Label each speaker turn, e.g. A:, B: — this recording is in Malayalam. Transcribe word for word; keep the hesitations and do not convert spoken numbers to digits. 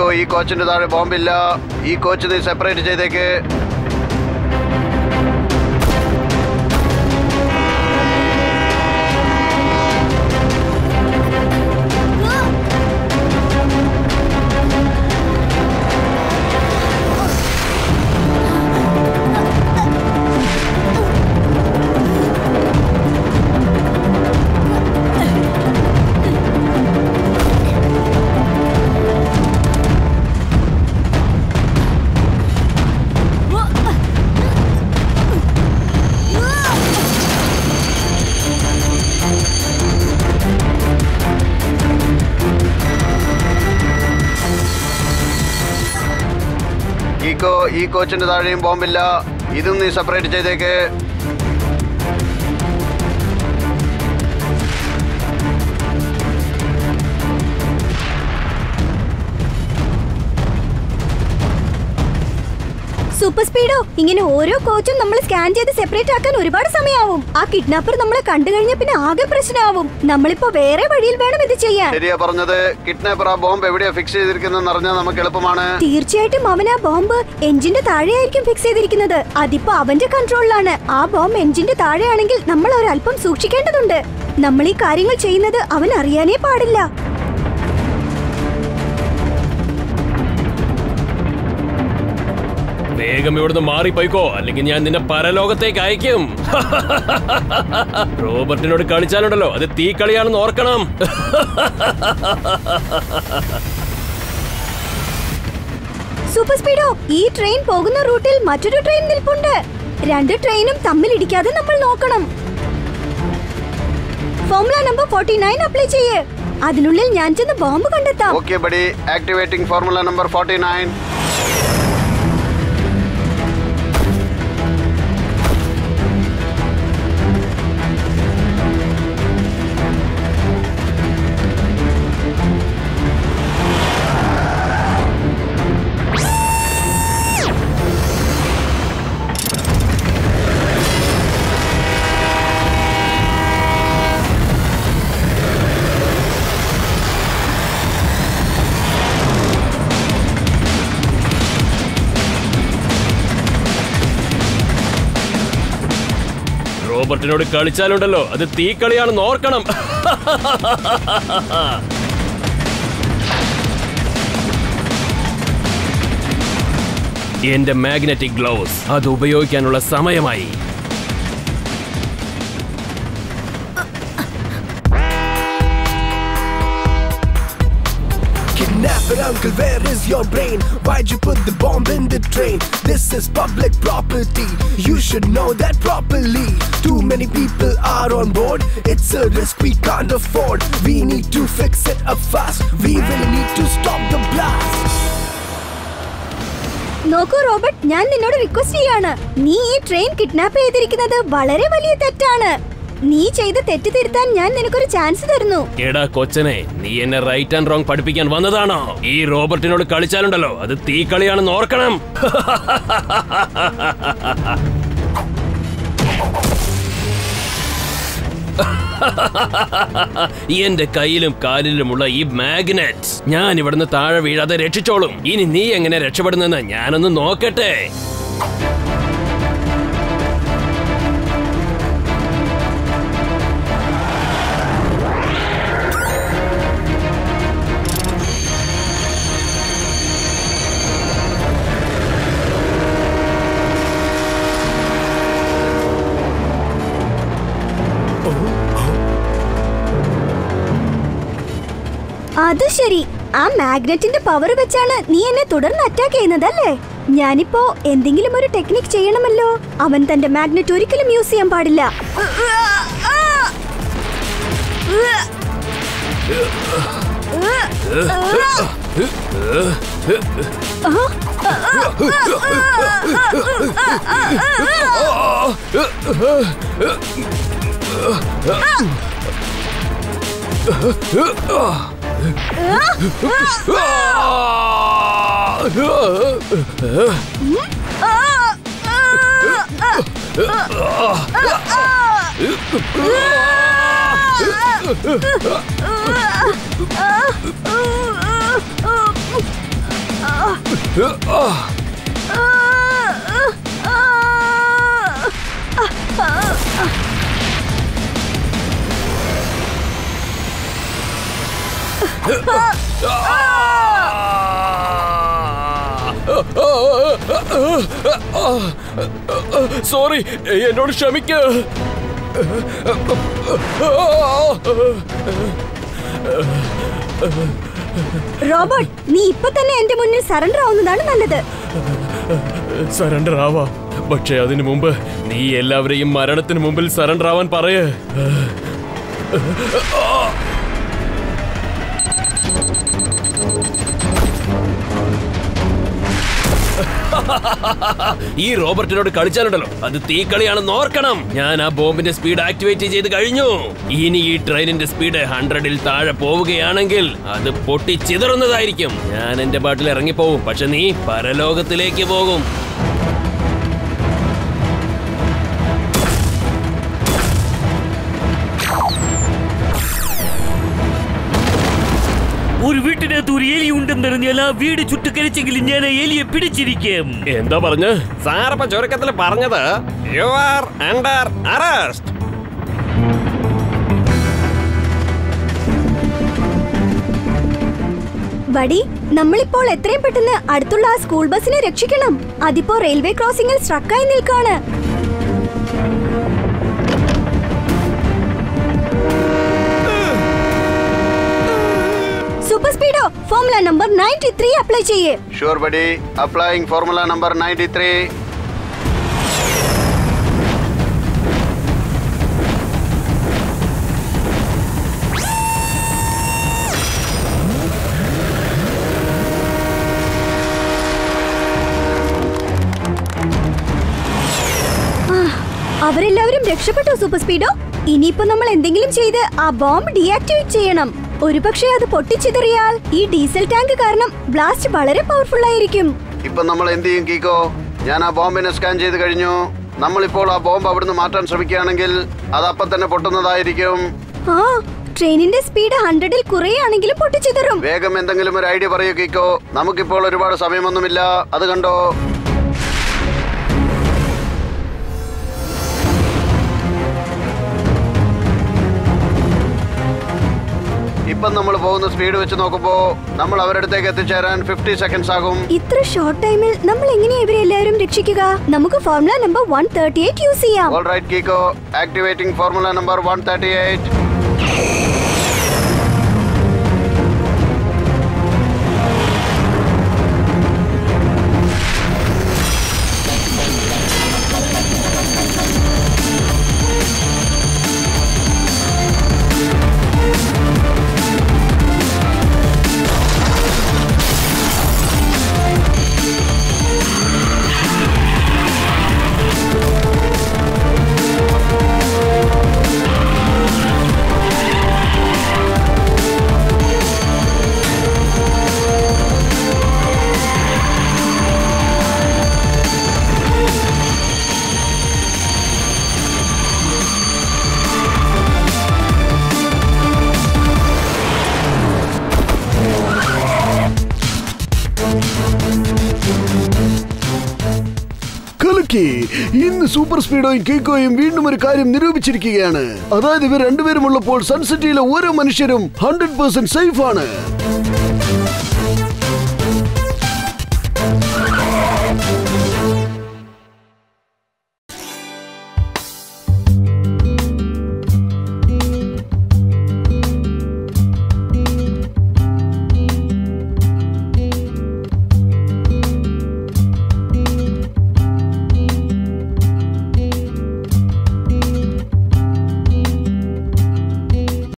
A: ഈ കോച്ചിന്റെ താഴെ ബോംബില്ല. ഈ കോച്ച് നീ സെപ്പറേറ്റ് ചെയ്തേക്ക്. ഈ കോച്ചിന്റെ താഴെയും ബോംബില്ല. ഇതും നീ സെപ്പറേറ്റ് ചെയ്തേക്ക്.
B: സൂപ്പർ സ്പീഡോ, ഇങ്ങനെ ഓരോ കോച്ചും നമ്മൾ സ്കാൻ ചെയ്ത് സെപ്പറേറ്റ് ആക്കാൻ ഒരുപാട് സമയമാവും. ആ കിഡ്നാപ്പർ നമ്മളെ കണ്ടു കഴിഞ്ഞ പിന്നെ ആകെ പ്രശ്നമാവും. നമ്മളിപ്പോ വേറെ വഴിയിൽ വേണം ഇത് ചെയ്യാൻ.
A: ശരിയാ പറഞ്ഞത്. കിഡ്നാപ്പർ ആ ബോംബ് എവിടെയാ ഫിക്സ് ചെയ്തിരിക്കുന്നതെന്ന് അറിഞ്ഞാൽ നമുക്ക് എളുപ്പമാണ്.
B: തീർച്ചയായിട്ടും അവൻ ആ ബോംബ് എഞ്ചിന്റെ താഴെയായിരിക്കും ഫിക്സ് ചെയ്തിരിക്കുന്നത്. അതിപ്പോ അവന്റെ കൺട്രോളിലാണ്. ആ ബോംബ് എഞ്ചിന്റെ താഴെയാണെങ്കിൽ നമ്മൾ ഒരല്പം സൂക്ഷിക്കേണ്ടതുണ്ട്. നമ്മൾ ഈ കാര്യങ്ങൾ ചെയ്യുന്നത് അവൻ അറിയാനേ പാടില്ല.
C: വേഗം ഇവിടുന്ന് മാറിപ്പോയിക്കോ, അല്ലെങ്കിൽ ഞാൻ നിന്നെ പരലോകത്തേക്ക് അയക്കും. റോബർട്ടിനോട് കളിച്ചാലുണ്ടല്ലോ അത് തീ കളിയാണെന്ന് ഓർക്കണം.
B: സൂപ്പർ സ്പീഡോ, ഈ ട്രെയിൻ പോകുന്ന റൂട്ടിൽ മറ്റൊരു ട്രെയിൻ നിൽപ്പുണ്ട്. രണ്ട് ട്രെയിനും തമ്മിൽ ഇടിക്കാതെ നമ്മൾ നോക്കണം. ഫോർമുല നമ്പർ forty-nine അപ്ലൈ ചെയ്യേ. അതിനുള്ളിൽ ഞാൻ ചെന്ന് ബോംബ് കണ്ടെത്താം.
A: Okay buddy, activating formula number forty-nine.
C: റോബർട്ടിനോട് കളിച്ചാലുണ്ടല്ലോ അത് തീ കളിയാണെന്ന് ഓർക്കണം. എന്റെ മാഗ്നറ്റിക് ഗ്ലൗസ് അത് ഉപയോഗിക്കാനുള്ള സമയമായി.
D: But uncle, where is your brain? Why'd you put the bomb in the train? This is public property. You should know that properly. Too many people are on board. It's a risk we can't afford. We need to fix it up fast. We really need to stop the blast.
B: നോക്കൂ റോബർട്ട്, ഞാൻ നിന്നോട് റിക്വസ്റ്റ് ചെയ്യാണ്. നീ ഈ ട്രെയിൻ കിഡ്നാപ്പ് ചെയ്തിരിക്കുന്നത് വളരെ വലിയ തെറ്റാണ്. നീ ചെയ്ത തെറ്റ് തിരുത്താൻ ഞാൻ നിനക്കൊരു ചാൻസ് തരുന്നു.
C: എടാ കൊച്ചനെ, നീ എന്നെ റൈറ്റ് ആൻഡ് റോങ് പഠിപ്പിക്കാൻ വന്നതാണോ? ഈ റോബർട്ടിനോട് കളിച്ചാലുണ്ടല്ലോ അത് തീ കളിയാണെന്ന് ഓർക്കണം. എന്റെ കയ്യിലും കാലിലുമുള്ള ഈ മാഗ്നറ്റ് ഞാൻ ഇവിടുന്ന് താഴെ വീഴാതെ രക്ഷിച്ചോളും. ഇനി നീ എങ്ങനെ രക്ഷപ്പെടുന്നെന്ന് ഞാനൊന്ന് നോക്കട്ടെ.
B: അത് ശരി, ആ മാഗ്നറ്റിന്റെ പവർ വെച്ചാണ് നീ എന്നെ തുടർന്ന് അറ്റാക്ക് ചെയ്യുന്നതല്ലേ? ഞാനിപ്പോ എന്തെങ്കിലും ഒരു ടെക്നിക് ചെയ്യണമല്ലോ. അവൻ തന്റെ മാഗ്നറ്റ് ഒരിക്കലും യൂസ് ചെയ്യാൻ പാടില്ല.
C: സോറി, എന്നോട് ക്ഷമിക്ക.
B: റോബോട്ട്, നീ ഇപ്പൊ തന്നെ എന്റെ മുന്നിൽ സറണ്ടർ ആവുന്നതാണ് നല്ലത്.
C: സറണ്ടർ ആവാം, പക്ഷെ അതിനു മുമ്പ് നീ എല്ലാവരെയും മരണത്തിന് മുമ്പിൽ സറണ്ടർ ആവാൻ പറയേ. ഈ റോബർട്ടിനോട് കളിച്ചാലുണ്ടല്ലോ, അത് തീക്കളിയാണെന്ന് ഓർക്കണം. ഞാൻ ആ ബോംബിന്റെ സ്പീഡ് ആക്ടിവേറ്റ് ചെയ്ത് കഴിഞ്ഞു. ഇനി ഈ ട്രെയിനിന്റെ സ്പീഡ് ഹൺഡ്രഡിൽ താഴെ പോവുകയാണെങ്കിൽ അത് പൊട്ടി ചിതറുന്നതായിരിക്കും. ഞാൻ എന്റെ പാട്ടിൽ ഇറങ്ങിപ്പോവും, പക്ഷെ നീ പരലോകത്തിലേക്ക് പോകും.
E: ഒരു വീട്ടിനകത്ത് ഒരു എലി ഉണ്ടെന്നറിഞ്ഞാൽ ആ വീട് ചുട്ടുകരിച്ചെങ്കിലും ഞാൻ ആ എലിയെ പിടിച്ചിരിക്കും.
C: എന്താ പറഞ്ഞ്? സാറപ്പ ചുരുക്കത്തിൽ പറഞ്ഞത് you are under arrest.
B: Buddy, നമ്മളിപ്പോൾ എത്രയും പെട്ടെന്ന് അടുത്തുള്ള ആ സ്കൂൾ ബസിനെ രക്ഷിക്കണം. അതിപ്പോ റെയിൽവേ ക്രോസിംഗിൽ സ്ട്രക്കായി നിൽക്കാണ്. Super speedo, formula number ninety-three apply ചെയ്യേ.
A: Sure buddy, applying formula number ninety-three.
B: അവരെല്ലാവരും രക്ഷപ്പെട്ടു സൂപ്പർ സ്പീഡോ. ഇനിയിപ്പോ നമ്മൾ എന്തെങ്കിലും ചെയ്ത് ആ ബോംബ് ഡീആക്ടിവേറ്റ് ചെയ്യണം. ഒരുപക്ഷെ അത് പൊട്ടിച്ചിതറിയാൽ ഈ ഡീസൽ ടാങ്ക് കാരണം ബ്ലാസ്റ്റ് വളരെ പവർഫുൾ ആയിരിക്കും.
A: ഇപ്പൊ നമ്മൾ എന്ത് ചെയ്യും കീക്കോ? ഞാൻ ആ ബോംബിനെ സ്കാൻ ചെയ്ത് കഴിഞ്ഞു. നമ്മളിപ്പോൾ ആ ബോംബ് അവിടുന്ന് മാറ്റാൻ ശ്രമിക്കുകയാണെങ്കിൽ അത് അപ്പം തന്നെ പൊട്ടുന്നതായിരിക്കും.
B: ആ, ട്രെയിനിന്റെ സ്പീഡ് ഹൺഡ്രഡിൽ കുറയാണെങ്കിലും പൊട്ടിച്ചിതറും.
A: വേഗം എന്തെങ്കിലും ഒരു ഐഡിയ പറയൂ കീക്കോ. നമുക്കിപ്പോൾ ഒരുപാട് സമയമൊന്നുമില്ല. അത് കണ്ടോ? ഇപ്പം നമ്മൾ പോകുന്ന സ്പീഡ് വെച്ച് നോക്കുമ്പോ നമ്മൾ അവരുടെ അടുത്തേക്ക് എത്തിച്ചേരാൻ ഫിഫ്റ്റി സെക്കൻഡ്സ് ആകും.
B: ഇത്ര ഷോർട്ട് ടൈമിൽ നമ്മൾ എങ്ങനെയാ ഇവരെ എല്ലാവരും രക്ഷിക്കുക? നമുക്ക് formula number one thirty-eight use ചെയ്യാം.
A: ഓൾറൈറ്റ് കീക്കോ, activating formula number one thirty-eight.
F: ഇന്ന് സൂപ്പർ സ്പീഡോയും കിക്കോയും വീണ്ടും ഒരു കാര്യം നിരൂപിച്ചിരിക്കുകയാണ്. അതായത് ഇവർ രണ്ടുപേരും ഉള്ളപ്പോൾ സൺസിറ്റിയിലെ ഓരോ മനുഷ്യരും ഹൺഡ്രഡ് പെർസെന്റ് സേഫ് ആണ്.